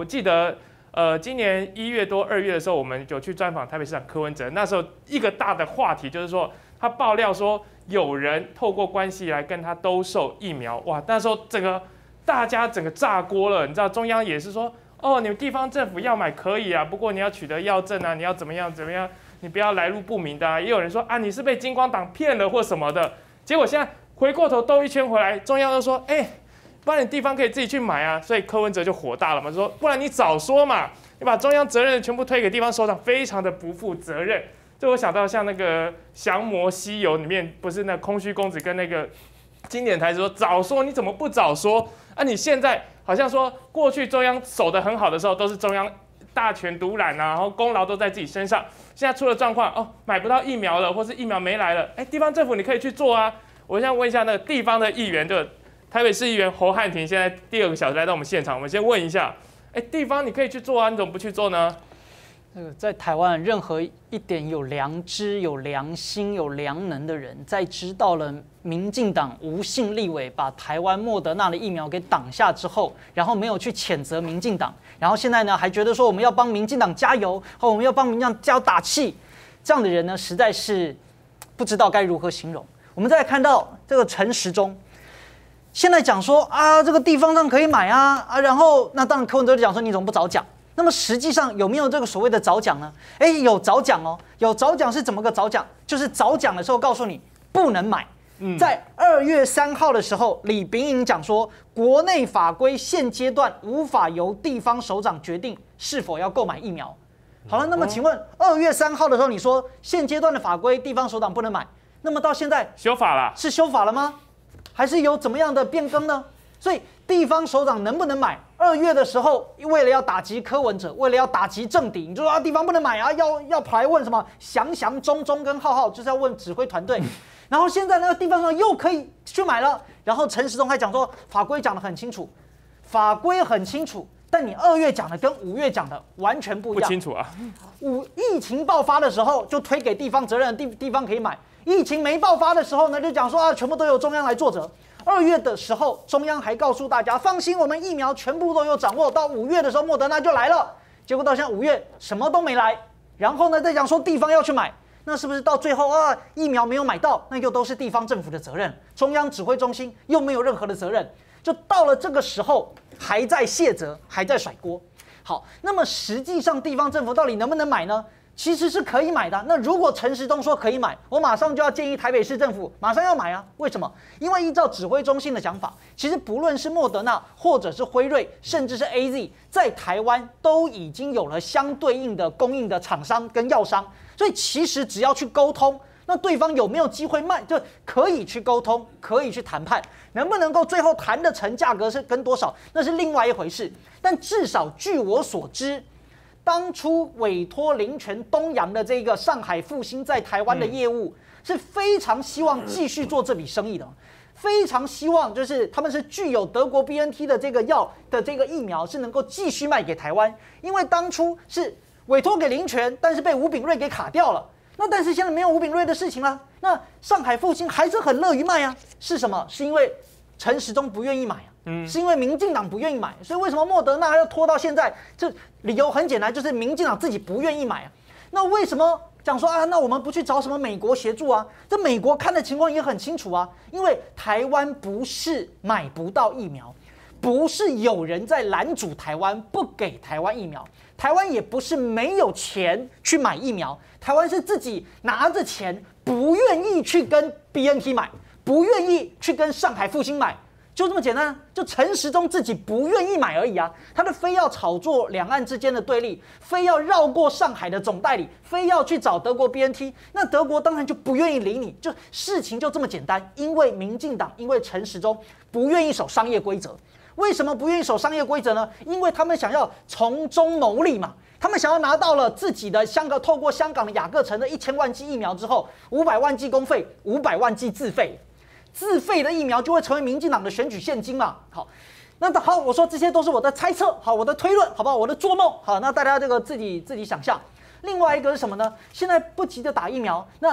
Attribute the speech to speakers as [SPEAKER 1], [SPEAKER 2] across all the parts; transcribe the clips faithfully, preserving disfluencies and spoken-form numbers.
[SPEAKER 1] 记得。呃，今年一月多、二月的时候，我们有去专访台北市长柯文哲。那时候一个大的话题就是说，他爆料说有人透过关系来跟他兜售疫苗。哇，那时候整个大家整个炸锅了。你知道中央也是说，哦，你们地方政府要买可以啊，不过你要取得药证啊，你要怎么样怎么样，你不要来路不明的啊。也有人说啊，你是被金光党骗了或什么的。结果现在回过头兜一圈回来，中央又说，哎、欸。不然你地方可以自己去买啊，所以柯文哲就火大了嘛，就说不然你早说嘛，你把中央责任全部推给地方首长，非常的不负责任。这我想到像那个《降魔西游》里面，不是那空虚公子跟那个经典台词说早说，你怎么不早说啊？你现在好像说过去中央守得很好的时候，都是中央大权独揽啊，然后功劳都在自己身上。现在出了状况哦，买不到疫苗了，或是疫苗没来了，哎、欸，地方政府你可以去做啊。我现在问一下那个地方的议员就。台北市议员侯汉廷现在第二个小时来到我们现场，我们先问一下，哎，地方你可以去做啊，你怎么不去做呢？
[SPEAKER 2] 这个在台湾，任何一点有良知、有良心、有良能的人，在知道了民进党无信立委把台湾莫德纳的疫苗给挡下之后，然后没有去谴责民进党，然后现在呢还觉得说我们要帮民进党加油，和我们要帮民进党加油打气，这样的人呢实在是不知道该如何形容。我们再来看到这个陈时中。现在讲说啊，这个地方上可以买啊啊，然后那当然柯文哲就讲说你怎么不早讲？那么实际上有没有这个所谓的早讲呢？哎，有早讲哦，有早讲是怎么个早讲？就是早讲的时候告诉你不能买。嗯、在二月三号的时候，李秉颖讲说，国内法规现阶段无法由地方首长决定是否要购买疫苗。好了，那么请问二月三号的时候你说现阶段的法规地方首长不能买，那么到现在
[SPEAKER 1] 修法了？是
[SPEAKER 2] 修法了吗？还是有怎么样的变更呢？所以地方首长能不能买？二月的时候，为了要打击柯文哲，为了要打击政敌，你就说啊，地方不能买啊，要要跑来问什么祥祥、中中跟浩浩，就是要问指挥团队。然后现在那个地方上又可以去买了。然后陈时中还讲说，法规讲得很清楚，法规很清楚，但你二月讲的跟五月讲的完全不一样。
[SPEAKER 1] 不清楚啊。
[SPEAKER 2] 五疫情爆发的时候就推给地方责任，地地方可以买。疫情没爆发的时候呢，就讲说啊，全部都由中央来作责。二月的时候，中央还告诉大家，放心，我们疫苗全部都有掌握。到五月的时候，莫德纳就来了。结果到现在五月什么都没来。然后呢，再讲说地方要去买，那是不是到最后啊，疫苗没有买到，那又都是地方政府的责任？中央指挥中心又没有任何的责任。就到了这个时候，还在卸责，还在甩锅。好，那么实际上地方政府到底能不能买呢？其实是可以买的。那如果陈时中说可以买，我马上就要建议台北市政府马上要买啊！为什么？因为依照指挥中心的讲法，其实不论是莫德纳，或者是辉瑞，甚至是 A Z， 在台湾都已经有了相对应的供应的厂商跟药商，所以其实只要去沟通，那对方有没有机会卖，就可以去沟通，可以去谈判，能不能够最后谈得成，价格是跟多少，那是另外一回事。但至少据我所知，当初委托林权东洋的这个上海复兴在台湾的业务，是非常希望继续做这笔生意的，非常希望就是他们是具有德国 B N T 的这个药的这个疫苗是能够继续卖给台湾，因为当初是委托给林权，但是被吴秉瑞给卡掉了。那但是现在没有吴秉瑞的事情了，那上海复兴还是很乐于卖啊。是什么？是因为陈时中不愿意买啊。嗯，是因为民进党不愿意买，所以为什么莫德纳要拖到现在？这理由很简单，就是民进党自己不愿意买啊。那为什么讲说啊？那我们不去找什么美国协助啊？这美国看的情况也很清楚啊，因为台湾不是买不到疫苗，不是有人在拦阻台湾不给台湾疫苗，台湾也不是没有钱去买疫苗，台湾是自己拿着钱不愿意去跟 B N T 买，不愿意去跟上海复兴买。就这么简单，就陈时中自己不愿意买而已啊！他就非要炒作两岸之间的对立，非要绕过上海的总代理，非要去找德国 B N T， 那德国当然就不愿意理你，就事情就这么简单。因为民进党，因为陈时中不愿意守商业规则。为什么不愿意守商业规则呢？因为他们想要从中牟利嘛。他们想要拿到了自己的香港，透过香港的雅各城的一千万剂疫苗之后，五百万剂公费，五百万剂自费。自费的疫苗就会成为民进党的选举现金嘛？好，那好，我说这些都是我的猜测，好，我的推论，好不好？我的做梦，好，那大家这个自己自己想象。另外一个是什么呢？现在不急着打疫苗，那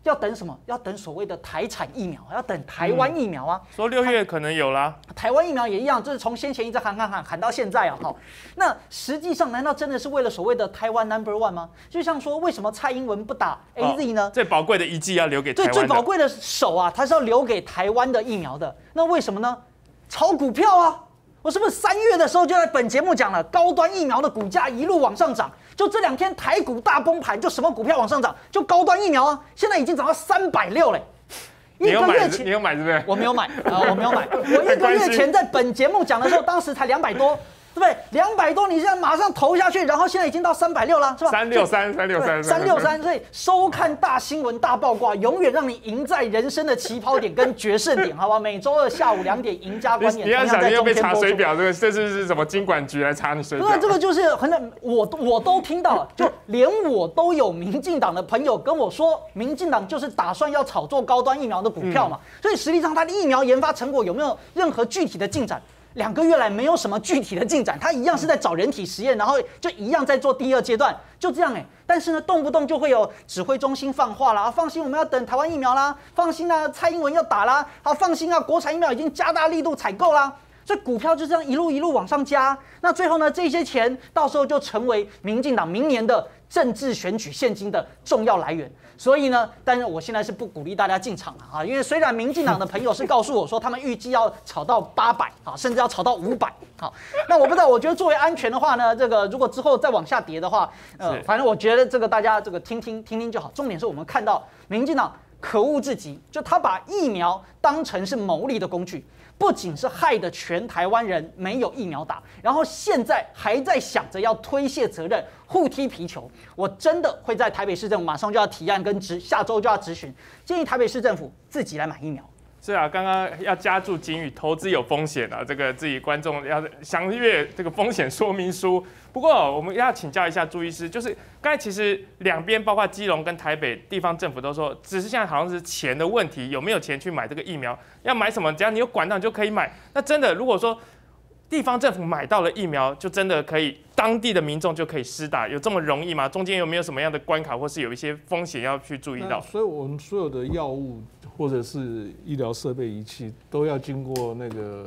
[SPEAKER 2] 要等什么？要等所谓的台产疫苗，要等台湾疫苗啊。
[SPEAKER 1] 嗯、说六月可能有啦，
[SPEAKER 2] 台湾疫苗也一样，就是从先前一直喊喊喊喊到现在啊。好，那实际上难道真的是为了所谓的台湾 number one 吗？就像说，为什么蔡英文不打 A Z 呢？哦、
[SPEAKER 1] 最宝贵的一剂要留给台湾的。
[SPEAKER 2] 对，最宝贵的手啊，它是要留给台湾的疫苗的。那为什么呢？炒股票啊！我是不是三月的时候就在本节目讲了，高端疫苗的股价一路往上涨？就这两天台股大崩盘，就什么股票往上涨？就高端疫苗啊，现在已经涨到三百六嘞。
[SPEAKER 1] 一个月前你有买对不对？
[SPEAKER 2] 我没有买啊，我没有买。我一个月前在本节目讲的时候，当时才两百多。对不对？两百多，你现在马上投下去，然后现在已经到三百六了，是吧？
[SPEAKER 1] 三六三，三六三，
[SPEAKER 2] 三六三。所以收看大新闻、大爆卦，永远让你赢在人生的起跑点跟决胜点，好吧？每周二下午两点，赢家观点。
[SPEAKER 1] 你要小心又被查水表，这个这是是什么金管局来查你水表？
[SPEAKER 2] 对，这个就是很我我都听到了，就连我都有民进党的朋友跟我说，民进党就是打算要炒作高端疫苗的股票嘛。嗯、所以实际上，它的疫苗研发成果有没有任何具体的进展？两个月来没有什么具体的进展，他一样是在找人体实验，然后就一样在做第二阶段，就这样哎、欸。但是呢，动不动就会有指挥中心放话啦，放心，我们要等台湾疫苗啦，放心啊，蔡英文要打啦，好，放心啊，国产疫苗已经加大力度采购啦。所以股票就这样一路一路往上加，那最后呢，这些钱到时候就成为民进党明年的政治选举现金的重要来源。所以呢，但是我现在是不鼓励大家进场了啊，因为虽然民进党的朋友是告诉我说，他们预计要炒到八百啊，甚至要炒到五百。好，那我不知道，我觉得作为安全的话呢，这个如果之后再往下跌的话，呃，反正我觉得这个大家这个听听听听就好。重点是我们看到民进党可恶至极，就他把疫苗当成是牟利的工具。不仅是害得全台湾人没有疫苗打，然后现在还在想着要推卸责任、互踢皮球。我真的会在台北市政府马上就要提案跟执，下周就要质询，建议台北市政府自己来买疫苗。
[SPEAKER 1] 是啊，刚刚要加注警语，投资有风险啊，这个自己观众要详阅这个风险说明书。不过我们要请教一下朱医师，就是刚才其实两边包括基隆跟台北地方政府都说，只是现在好像是钱的问题，有没有钱去买这个疫苗？要买什么，只要你有管道你就可以买。那真的如果说地方政府买到了疫苗，就真的可以当地的民众就可以施打，有这么容易吗？中间有没有什么样的关卡，或是有一些风险要去注意到？
[SPEAKER 3] 所以我们所有的药物或者是医疗设备仪器都要经过那个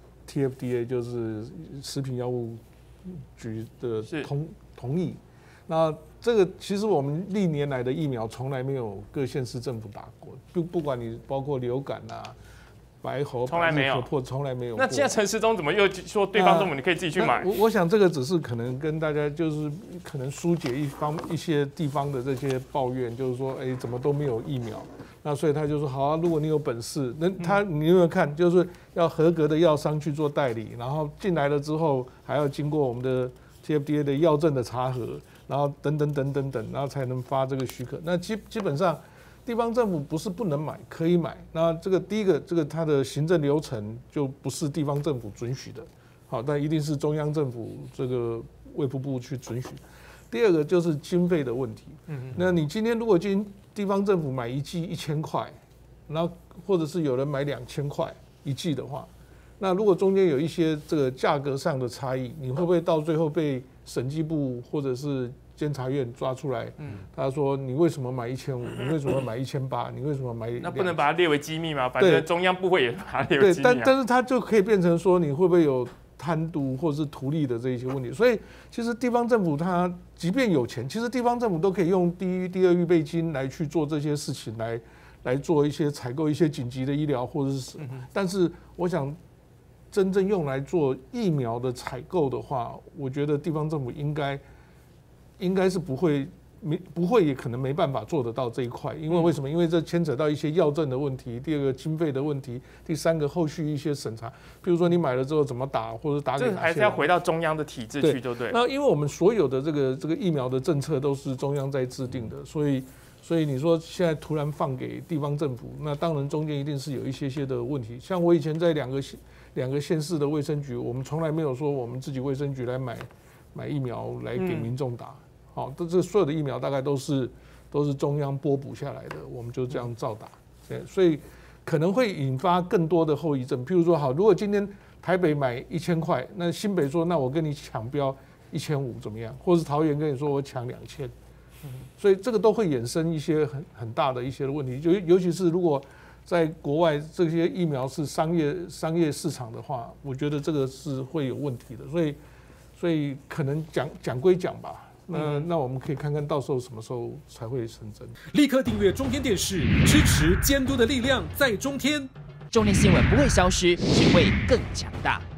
[SPEAKER 3] T F D A， 就是食品药物局的同同意。那这个其实我们历年来的疫苗从来没有各县市政府打过，不不管你包括流感啊、白喉、
[SPEAKER 1] 从来没有，
[SPEAKER 3] 从来没有。
[SPEAKER 1] 那现在陈时中怎么又说对方政府你可以自己去买？
[SPEAKER 3] 我我想这个只是可能跟大家就是可能疏解一方一些地方的这些抱怨，就是说，哎，怎么都没有疫苗？那所以他就说，好啊，如果你有本事，那他你有没有看，就是要合格的药商去做代理，然后进来了之后还要经过我们的 T F D A 的药证的查核，然后等等等等等，然后才能发这个许可。那基基本上。地方政府不是不能买，可以买。那这个第一个，这个它的行政流程就不是地方政府准许的，好，但一定是中央政府这个卫福部去准许。第二个就是经费的问题。嗯，那你今天如果今地方政府买一剂一千块，然后或者是有人买两千块一剂的话，那如果中间有一些这个价格上的差异，你会不会到最后被审计部或者是监察院抓出来，他说你为什么买一千五？你为什么买一千八？你为什么买？
[SPEAKER 1] 那不能把它列为机密吗？反正中央部会也把它列为机密、啊。
[SPEAKER 3] 对，但但是它就可以变成说，你会不会有贪渎或是图利的这一些问题？所以其实地方政府它即便有钱，其实地方政府都可以用第一、第二预备金来去做这些事情，来来做一些采购一些紧急的医疗或者是，但是我想真正用来做疫苗的采购的话，我觉得地方政府应该。应该是不会没不会也可能没办法做得到这一块，因为为什么？因为这牵扯到一些药证的问题，第二个经费的问题，第三个后续一些审查，比如说你买了之后怎么打，或者打给哪些人，
[SPEAKER 1] 这还是要回到中央的体制去，就对。
[SPEAKER 3] 那因为我们所有的这个这个疫苗的政策都是中央在制定的，所以所以你说现在突然放给地方政府，那当然中间一定是有一些些的问题。像我以前在两个两个县市的卫生局，我们从来没有说我们自己卫生局来买买疫苗来给民众打。嗯好，这这所有的疫苗大概都是都是中央拨补下来的，我们就这样照打。对，所以可能会引发更多的后遗症。譬如说，好，如果今天台北买一千块，那新北说那我跟你抢标一千五怎么样？或是桃园跟你说我抢两千， 所以这个都会衍生一些很很大的一些问题，就尤其是如果在国外这些疫苗是商业商业市场的话，我觉得这个是会有问题的，所以所以可能讲讲归讲吧，那那我们可以看看到时候什么时候才会成真。
[SPEAKER 4] 立刻订阅中天电视，支持监督的力量在中天。
[SPEAKER 5] 中天新闻不会消失，只会更强大。